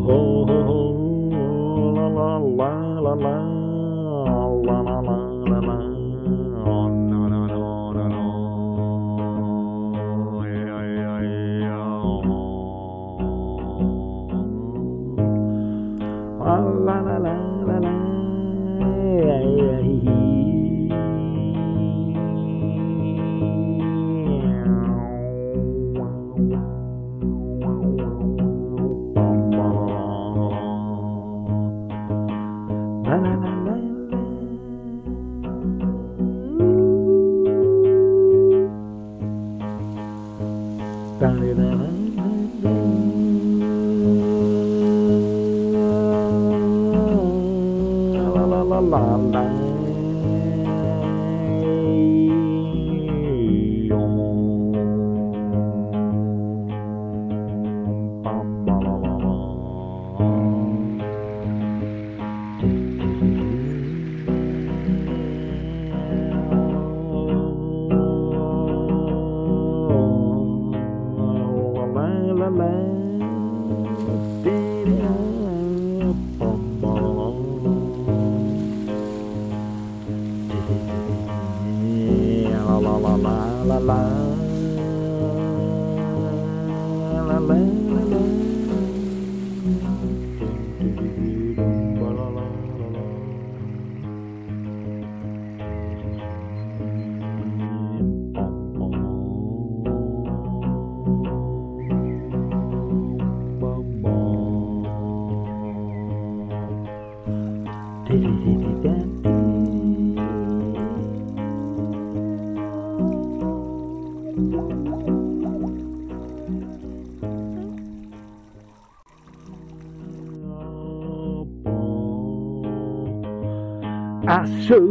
A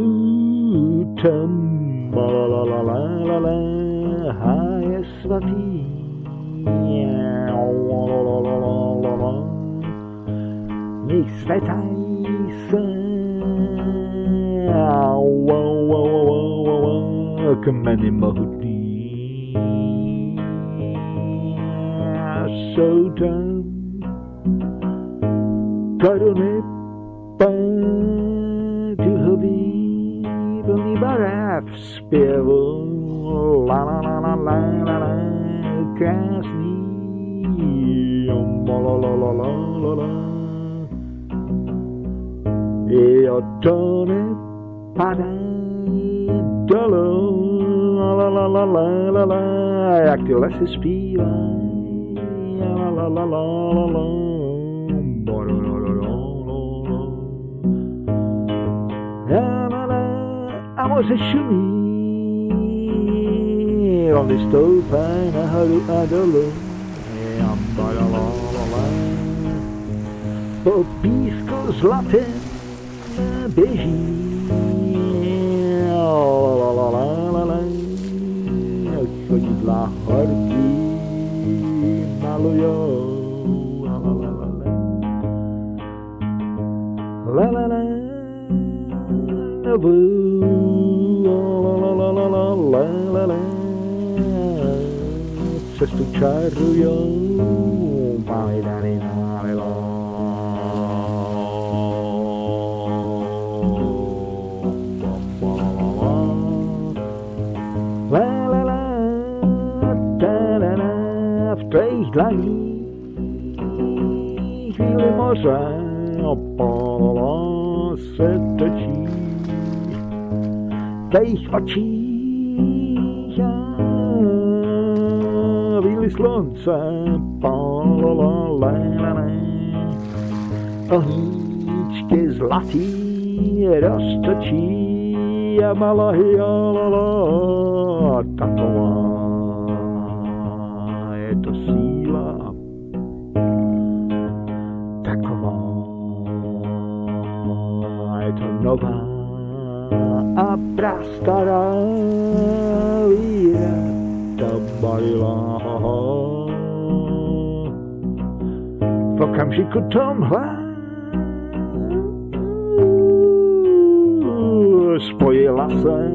jsou tam háje svatý, nech svetají se kmeny mohutný. A jsou tam koruny duhový plný barev zpěvu, la la la la la la la, krásný, la la la la la la la. I od tony padají dolů, la la la la la la la, jak ty lesy zpívají, la la la la la la. A moře šumí, vlny stoupají nahoru a dolů, po písku zlatém běží, chodidla horký malujou, la la la, cestu čarujou, v tvých dlaních chvíli moře se točí, v tvých očích víly slunce, ohníčky zlatý roztočí a malahy, taková je to síla, taková je to nová a prastará víra, ta balila v okamžiku tomhle spojila se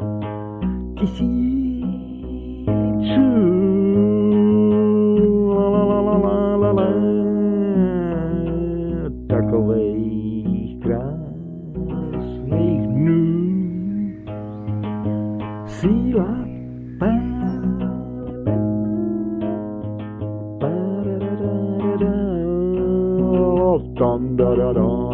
tisíců da da